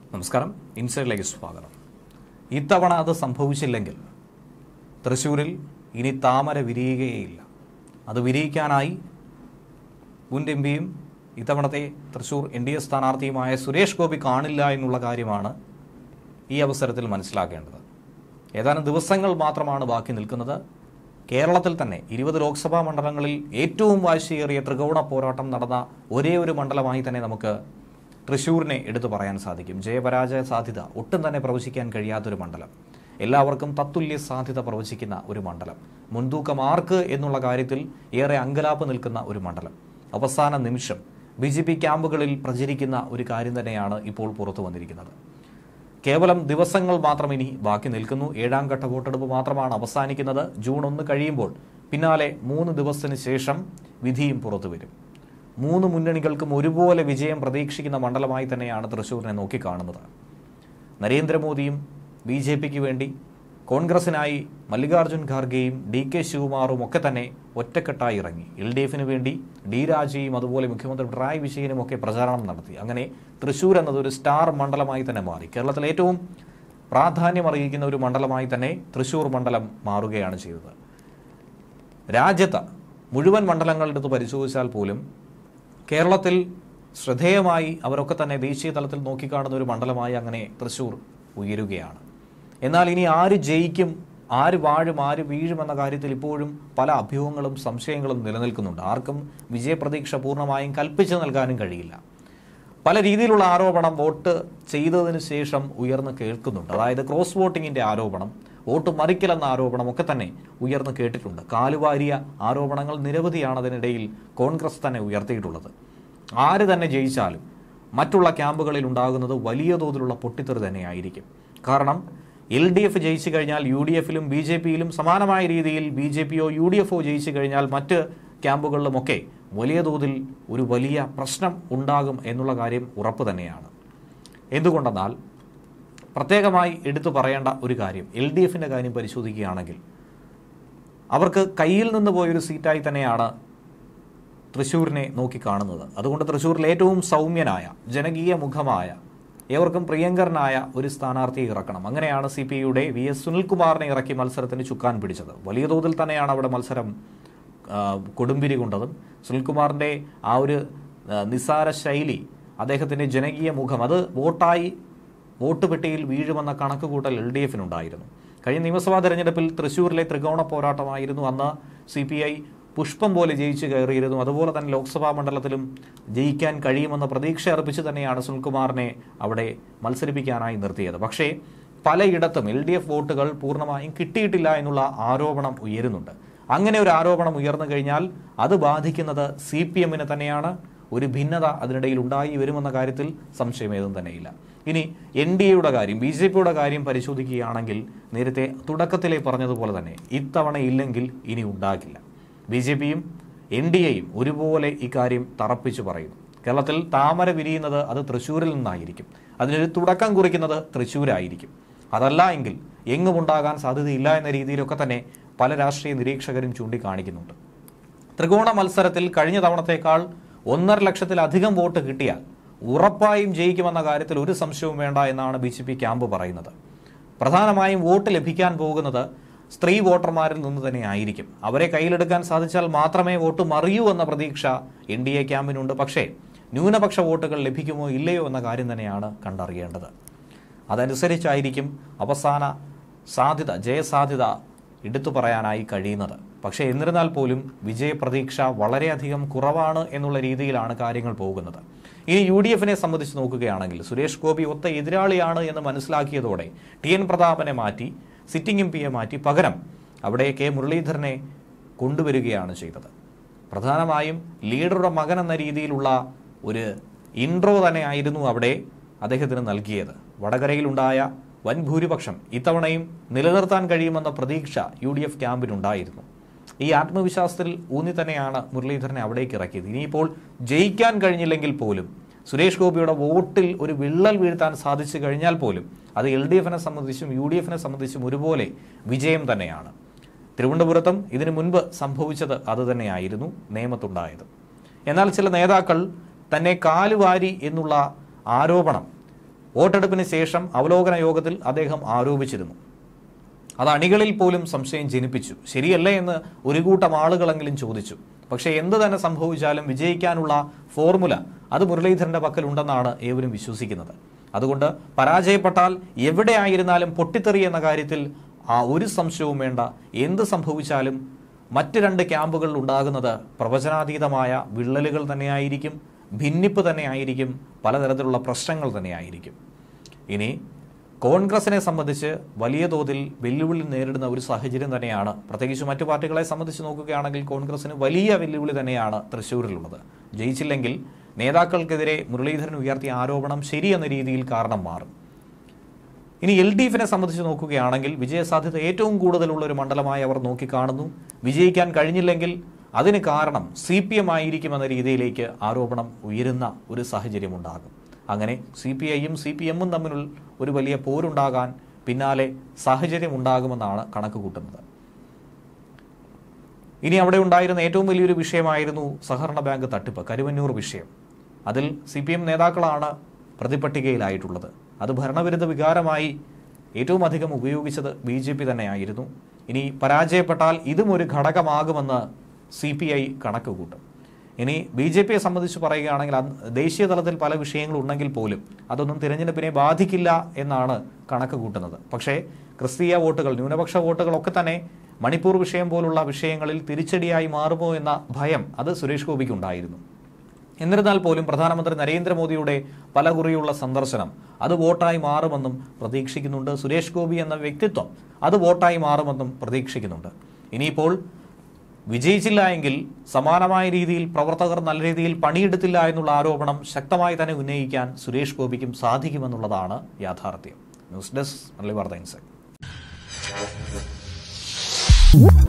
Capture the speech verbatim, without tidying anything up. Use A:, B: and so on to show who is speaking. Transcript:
A: നമസ്കാരം, ഇൻസൈഡിലേക്ക് സ്വാഗതം. ഇത്തവണ അത് സംഭവിച്ചില്ലെങ്കിൽ തൃശ്ശൂരിൽ ഇനി താമര വിരിയുകയേയില്ല. അത് വിരിയിക്കാനായി മുൻ എം പിയും ഇത്തവണത്തെ തൃശ്ശൂർ എൻ ഡി എ സ്ഥാനാർത്ഥിയുമായ സുരേഷ് ഗോപി കാണില്ല എന്നുള്ള കാര്യമാണ് ഈ അവസരത്തിൽ മനസ്സിലാക്കേണ്ടത്. ഏതാനും ദിവസങ്ങൾ മാത്രമാണ് ബാക്കി നിൽക്കുന്നത്. കേരളത്തിൽ തന്നെ ഇരുപത് ലോക്സഭാ മണ്ഡലങ്ങളിൽ ഏറ്റവും വാശിയേറിയ ത്രികോണ പോരാട്ടം നടന്ന ഒരേ ഒരു മണ്ഡലമായി തന്നെ നമുക്ക് തൃശ്ശൂരിനെ എടുത്തു പറയാൻ സാധിക്കും. ജയപരാജയ സാധ്യത ഒട്ടും തന്നെ പ്രവചിക്കാൻ കഴിയാത്തൊരു മണ്ഡലം, എല്ലാവർക്കും തത്തുല്യ സാധ്യത പ്രവചിക്കുന്ന ഒരു മണ്ഡലം, മുൻതൂക്കം ആർക്ക് എന്നുള്ള കാര്യത്തിൽ ഏറെ അങ്കലാപ്പ് നിൽക്കുന്ന ഒരു മണ്ഡലം. അവസാന നിമിഷം ബി ജെ പി ക്യാമ്പുകളിൽ പ്രചരിക്കുന്ന ഒരു കാര്യം തന്നെയാണ് ഇപ്പോൾ പുറത്തു വന്നിരിക്കുന്നത്. കേവലം ദിവസങ്ങൾ മാത്രം ഇനി ബാക്കി നിൽക്കുന്നു. ഏഴാം ഘട്ട വോട്ടെടുപ്പ് മാത്രമാണ് അവസാനിക്കുന്നത്. ജൂൺ ഒന്ന് കഴിയുമ്പോൾ പിന്നാലെ മൂന്ന് ദിവസത്തിന് ശേഷം വിധിയും പുറത്തു വരും. മൂന്ന് മുന്നണികൾക്കും ഒരുപോലെ വിജയം പ്രതീക്ഷിക്കുന്ന മണ്ഡലമായി തന്നെയാണ് തൃശ്ശൂരിനെ നോക്കിക്കാണുന്നത്. നരേന്ദ്രമോദിയും ബി ജെ പിക്ക് വേണ്ടി കോൺഗ്രസിനായി മല്ലികാർജ്ജുൻ ഖാർഗെയും ഡി കെ ശിവകുമാറും ഒക്കെ തന്നെ ഒറ്റക്കെട്ടായി ഇറങ്ങി. എൽ ഡി എഫിന് വേണ്ടി ഡി രാജയും അതുപോലെ മുഖ്യമന്ത്രി പിണറായി വിജയനും ഒക്കെ പ്രചാരണം നടത്തി. അങ്ങനെ തൃശ്ശൂർ എന്നത് ഒരു സ്റ്റാർ മണ്ഡലമായി തന്നെ മാറി. കേരളത്തിൽ ഏറ്റവും പ്രാധാന്യം അറിയിക്കുന്ന ഒരു മണ്ഡലമായി തന്നെ തൃശ്ശൂർ മണ്ഡലം മാറുകയാണ് ചെയ്തത്. രാജ്യത്ത് മുഴുവൻ മണ്ഡലങ്ങളെടുത്ത് പരിശോധിച്ചാൽ പോലും കേരളത്തിൽ ശ്രദ്ധേയമായി അവരൊക്കെ തന്നെ ദേശീയ തലത്തിൽ നോക്കിക്കാണുന്ന ഒരു മണ്ഡലമായി അങ്ങനെ തൃശ്ശൂർ ഉയരുകയാണ്. എന്നാൽ ഇനി ആര് ജയിക്കും, ആര് വാഴും, ആര് വീഴും എന്ന കാര്യത്തിൽ ഇപ്പോഴും പല അഭ്യൂഹങ്ങളും സംശയങ്ങളും നിലനിൽക്കുന്നുണ്ട്. ആർക്കും വിജയപ്രതീക്ഷ പൂർണ്ണമായും കൽപ്പിച്ചു നൽകാനും കഴിയില്ല. പല രീതിയിലുള്ള ആരോപണം വോട്ട് ചെയ്തതിന് ശേഷം ഉയർന്നു കേൾക്കുന്നുണ്ട്. അതായത് ക്രോസ് വോട്ടിങ്ങിന്റെ ആരോപണം, വോട്ട് മറിക്കലെന്ന ആരോപണം ഒക്കെ തന്നെ ഉയർന്നു കേട്ടിട്ടുണ്ട്. കാലുവാരിയ ആരോപണങ്ങൾ നിരവധിയാണ് അതിനിടയിൽ കോൺഗ്രസ് തന്നെ ഉയർത്തിയിട്ടുള്ളത്. ആര് തന്നെ ജയിച്ചാലും മറ്റുള്ള ക്യാമ്പുകളിൽ ഉണ്ടാകുന്നത് വലിയ തോതിലുള്ള പൊട്ടിത്തെറി തന്നെയായിരിക്കും. കാരണം എൽ ഡി എഫ് ജയിച്ചു കഴിഞ്ഞാൽ യു ഡി എഫിലും ബി ജെ പിയിലും സമാനമായ രീതിയിൽ ബി ജെ പിയോ യു ഡി എഫോ ജയിച്ചു കഴിഞ്ഞാൽ മറ്റ് ക്യാമ്പുകളിലുമൊക്കെ വലിയ തോതിൽ ഒരു വലിയ പ്രശ്നം ഉണ്ടാകും എന്നുള്ള കാര്യം ഉറപ്പ് തന്നെയാണ്. എന്തുകൊണ്ടെന്നാൽ പ്രത്യേകമായി എടുത്തു പറയേണ്ട ഒരു കാര്യം, എൽ ഡി എഫിൻ്റെ കാര്യം പരിശോധിക്കുകയാണെങ്കിൽ അവർക്ക് കയ്യിൽ നിന്ന് പോയൊരു സീറ്റായി തന്നെയാണ് തൃശ്ശൂരിനെ നോക്കിക്കാണുന്നത്. അതുകൊണ്ട് തൃശ്ശൂരിൽ ഏറ്റവും സൗമ്യനായ, ജനകീയ മുഖമായ, ഏവർക്കും പ്രിയങ്കരനായ ഒരു സ്ഥാനാർത്ഥിയെ ഇറക്കണം. അങ്ങനെയാണ് സി പി ഐയുടെ വി എസ് സുനിൽകുമാറിനെ ഇറക്കി മത്സരത്തിന് ചുക്കാൻ പിടിച്ചത്. വലിയ തോതിൽ തന്നെയാണ് അവിടെ മത്സരം കൊടുമ്പിരി കൊണ്ടതും. സുനിൽകുമാറിൻ്റെ ആ ഒരു നിസ്സാര ശൈലി, അദ്ദേഹത്തിൻ്റെ ജനകീയ മുഖം, അത് വോട്ടായി വോട്ട് പെട്ടിയിൽ വീഴുമെന്ന കണക്കുകൂട്ടൽ എൽ ഡി എഫിനുണ്ടായിരുന്നു. കഴിഞ്ഞ നിയമസഭാ തെരഞ്ഞെടുപ്പിൽ തൃശ്ശൂരിലെ ത്രികോണ പോരാട്ടമായിരുന്നു. അന്ന് സി പി ഐ പുഷ്പം പോലെ ജയിച്ചു കയറിയിരുന്നു. അതുപോലെ തന്നെ ലോക്സഭാ മണ്ഡലത്തിലും ജയിക്കാൻ കഴിയുമെന്ന പ്രതീക്ഷ അർപ്പിച്ച് തന്നെയാണ് സുനിൽകുമാറിനെ അവിടെ മത്സരിപ്പിക്കാനായി നിർത്തിയത്. പക്ഷേ പലയിടത്തും എൽ ഡി എഫ് വോട്ടുകൾ പൂർണ്ണമായും കിട്ടിയിട്ടില്ല എന്നുള്ള ആരോപണം ഉയരുന്നുണ്ട്. അങ്ങനെ ഒരു ആരോപണം ഉയർന്നു കഴിഞ്ഞാൽ അത് ബാധിക്കുന്നത് സി പി എമ്മിനെ തന്നെയാണ്. ഒരു ഭിന്നത അതിനിടയിൽ ഉണ്ടായി വരുമെന്ന കാര്യത്തിൽ സംശയമേതും തന്നെയില്ല. ഇനി എൻ ഡി എയുടെ കാര്യം, ബി ജെ പിയുടെ കാര്യം പരിശോധിക്കുകയാണെങ്കിൽ നേരത്തെ തുടക്കത്തിലെ പറഞ്ഞതുപോലെ തന്നെ ഇത്തവണ ഇല്ലെങ്കിൽ ഇനി ഉണ്ടാകില്ല. ബി ജെ പിയും എൻ ഡി എയും ഒരുപോലെ ഇക്കാര്യം തറപ്പിച്ചു പറയുന്നു. കേരളത്തിൽ താമര വിരിയുന്നത് അത് തൃശ്ശൂരിൽ നിന്നായിരിക്കും. അതിനൊരു തുടക്കം കുറിക്കുന്നത് തൃശ്ശൂരായിരിക്കും. അതല്ല എങ്കിൽ എങ്ങും ഉണ്ടാകാൻ സാധ്യതയില്ല എന്ന രീതിയിലൊക്കെ തന്നെ പല രാഷ്ട്രീയ നിരീക്ഷകരും ചൂണ്ടിക്കാണിക്കുന്നുണ്ട്. ത്രികോണ മത്സരത്തിൽ കഴിഞ്ഞ തവണത്തേക്കാൾ ഒന്നര ലക്ഷത്തിലധികം വോട്ട് കിട്ടിയാൽ ഉറപ്പായും ജയിക്കുമെന്ന കാര്യത്തിൽ ഒരു സംശയവും വേണ്ട എന്നാണ് ബി ജെ പി ക്യാമ്പ് പറയുന്നത്. പ്രധാനമായും വോട്ട് ലഭിക്കാൻ പോകുന്നത് സ്ത്രീ വോട്ടർമാരിൽ നിന്ന് തന്നെ ആയിരിക്കും. അവരെ കയ്യിലെടുക്കാൻ സാധിച്ചാൽ മാത്രമേ വോട്ട് മറിയൂ എന്ന പ്രതീക്ഷ എൻ ഡി എ ക്യാമ്പിനുണ്ട്. പക്ഷേ ന്യൂനപക്ഷ വോട്ടുകൾ ലഭിക്കുമോ ഇല്ലയോ എന്ന കാര്യം തന്നെയാണ് കണ്ടറിയേണ്ടത്. അതനുസരിച്ചായിരിക്കും അവസാന സാധ്യത, ജയസാധ്യത എടുത്തു പറയാനായി കഴിയുന്നത്. പക്ഷേ എന്നിരുന്നാൽ പോലും വിജയപ്രതീക്ഷ വളരെയധികം കുറവാണ് എന്നുള്ള രീതിയിലാണ് കാര്യങ്ങൾ പോകുന്നത്. ഇനി യു ഡി എഫിനെ സംബന്ധിച്ച് നോക്കുകയാണെങ്കിൽ സുരേഷ് ഗോപി ഒത്ത എതിരാളിയാണ് എന്ന് മനസ്സിലാക്കിയതോടെ ടി എൻ പ്രതാപനെ മാറ്റി, സിറ്റിംഗ് എം പിയെ മാറ്റി പകരം അവിടെ കെ മുരളീധരനെ കൊണ്ടുവരികയാണ് ചെയ്തത്. പ്രധാനമായും ലീഡറുടെ മകൻ എന്ന രീതിയിലുള്ള ഒരു ഇൻട്രോ തന്നെ ആയിരുന്നു അവിടെ അദ്ദേഹത്തിന് നൽകിയത്. വടകരയിലുണ്ടായ വൻ ഭൂരിപക്ഷം ഇത്തവണയും നിലനിർത്താൻ കഴിയുമെന്ന പ്രതീക്ഷ യു ഡി എഫ് ക്യാമ്പിനുണ്ടായിരുന്നു. ഈ ആത്മവിശ്വാസത്തിൽ ഊന്നി തന്നെയാണ് മുരളീധരനെ അവിടേക്ക് ഇറക്കിയത്. ഇനിയിപ്പോൾ ജയിക്കാൻ കഴിഞ്ഞില്ലെങ്കിൽ പോലും സുരേഷ് ഗോപിയുടെ വോട്ടിൽ ഒരു വിള്ളൽ വീഴ്ത്താൻ സാധിച്ചു കഴിഞ്ഞാൽ പോലും അത് എൽ ഡി എഫിനെ സംബന്ധിച്ചും യു ഡി എഫിനെ സംബന്ധിച്ചും ഒരുപോലെ വിജയം തന്നെയാണ്. തിരുവനന്തപുരത്തും ഇതിനു മുൻപ് സംഭവിച്ചത് അതുതന്നെയായിരുന്നു നേമത്തുണ്ടായത്. എന്നാൽ ചില നേതാക്കൾ തന്നെ കാലുവാരി എന്നുള്ള ആരോപണം വോട്ടെടുപ്പിന് ശേഷം അവലോകന യോഗത്തിൽ അദ്ദേഹം ആരോപിച്ചിരുന്നു. അത് അണികളിൽ പോലും സംശയം ജനിപ്പിച്ചു. ശരിയല്ലേ എന്ന് ഒരു കൂട്ടം ആളുകളെങ്കിലും ചോദിച്ചു. പക്ഷേ എന്ത് തന്നെ സംഭവിച്ചാലും വിജയിക്കാനുള്ള ഫോർമുല അത് മുരളീധരന്റെ പക്കലുണ്ടെന്നാണ് ഏവരും വിശ്വസിക്കുന്നത്. അതുകൊണ്ട് പരാജയപ്പെട്ടാൽ എവിടെ ആയിരുന്നാലും പൊട്ടിത്തെറി എന്ന കാര്യത്തിൽ ആ ഒരു സംശയവും വേണ്ട. എന്ത് സംഭവിച്ചാലും മറ്റ് രണ്ട് ക്യാമ്പുകളിൽ ഉണ്ടാകുന്നത് പ്രവചനാതീതമായ വിള്ളലുകൾ തന്നെയായിരിക്കും, ഭിന്നിപ്പ് തന്നെയായിരിക്കും, പലതരത്തിലുള്ള പ്രശ്നങ്ങൾ തന്നെയായിരിക്കും. ഇനി കോൺഗ്രസിനെ സംബന്ധിച്ച് വലിയ തോതിൽ വെല്ലുവിളി നേരിടുന്ന ഒരു സാഹചര്യം തന്നെയാണ്. പ്രത്യേകിച്ച് മറ്റു പാർട്ടികളെ സംബന്ധിച്ച് നോക്കുകയാണെങ്കിൽ കോൺഗ്രസിന് വലിയ വെല്ലുവിളി തന്നെയാണ് തൃശ്ശൂരിലുള്ളത്. ജയിച്ചില്ലെങ്കിൽ നേതാക്കൾക്കെതിരെ മുരളീധരൻ ഉയർത്തിയ ആരോപണം ശരിയെന്ന രീതിയിൽ കാരണം മാറും. ഇനി എൽ ഡി എഫിനെ സംബന്ധിച്ച് നോക്കുകയാണെങ്കിൽ വിജയസാധ്യത ഏറ്റവും കൂടുതലുള്ള ഒരു മണ്ഡലമായി അവർ നോക്കിക്കാണുന്നു. വിജയിക്കാൻ കഴിഞ്ഞില്ലെങ്കിൽ അതിന് കാരണം സി പി എം ആയിരിക്കുമെന്ന രീതിയിലേക്ക് ആരോപണം ഉയരുന്ന ഒരു സാഹചര്യം ഉണ്ടാകും. അങ്ങനെ സി പി ഐയും സി പി എമ്മും തമ്മിൽ ഒരു വലിയ പോരുണ്ടാകാൻ പിന്നാലെ സാഹചര്യം ഉണ്ടാകുമെന്നാണ് കണക്ക് കൂട്ടുന്നത്. ഇനി അവിടെ ഉണ്ടായിരുന്ന ഏറ്റവും വലിയൊരു വിഷയമായിരുന്നു സഹകരണ ബാങ്ക് തട്ടിപ്പ്, കരുവന്നൂർ വിഷയം. അതിൽ സി പി എം നേതാക്കളാണ് പ്രതിപട്ടികയിലായിട്ടുള്ളത്. അത് ഭരണവിരുദ്ധ വികാരമായി ഏറ്റവും അധികം ഉപയോഗിച്ചത് ബി ജെ പി തന്നെയായിരുന്നു. ഇനി പരാജയപ്പെട്ടാൽ ഇതും ഒരു ഘടകമാകുമെന്ന് സി പി ഐ കണക്ക് കൂട്ടും. ഇനി ബി ജെ പിയെ സംബന്ധിച്ച് പറയുകയാണെങ്കിൽ ദേശീയ തലത്തിൽ പല വിഷയങ്ങളുണ്ടെങ്കിൽ പോലും അതൊന്നും തിരഞ്ഞെടുപ്പിനെ ബാധിക്കില്ല എന്നാണ് കണക്ക് കൂട്ടുന്നത്. പക്ഷേ ക്രിസ്തീയ വോട്ടുകൾ, ന്യൂനപക്ഷ വോട്ടുകളൊക്കെ തന്നെ മണിപ്പൂർ വിഷയം പോലുള്ള വിഷയങ്ങളിൽ തിരിച്ചടിയായി മാറുമോ എന്ന ഭയം അത് സുരേഷ് ഗോപിക്കുണ്ടായിരുന്നു. എന്നിരുന്നാൽ പോലും പ്രധാനമന്ത്രി നരേന്ദ്രമോദിയുടെ പലകുറിയുള്ള സന്ദർശനം അത് വോട്ടായി മാറുമെന്നും പ്രതീക്ഷിക്കുന്നുണ്ട്. സുരേഷ് ഗോപി എന്ന വ്യക്തിത്വം അത് വോട്ടായി മാറുമെന്നും പ്രതീക്ഷിക്കുന്നുണ്ട്. ഇനിയിപ്പോൾ വിജയിച്ചില്ല എങ്കിൽ സമാനമായ രീതിയിൽ പ്രവർത്തകർ നല്ല രീതിയിൽ പണിയെടുത്തില്ല എന്നുള്ള ആരോപണം ശക്തമായി തന്നെ ഉന്നയിക്കാൻ സുരേഷ് ഗോപിക്കും സാധിക്കുമെന്നുള്ളതാണ് യാഥാർത്ഥ്യം. ന്യൂസ് ഡെസ്ക് മലയാളി വാർത്ത ഇൻസൈറ്റ്.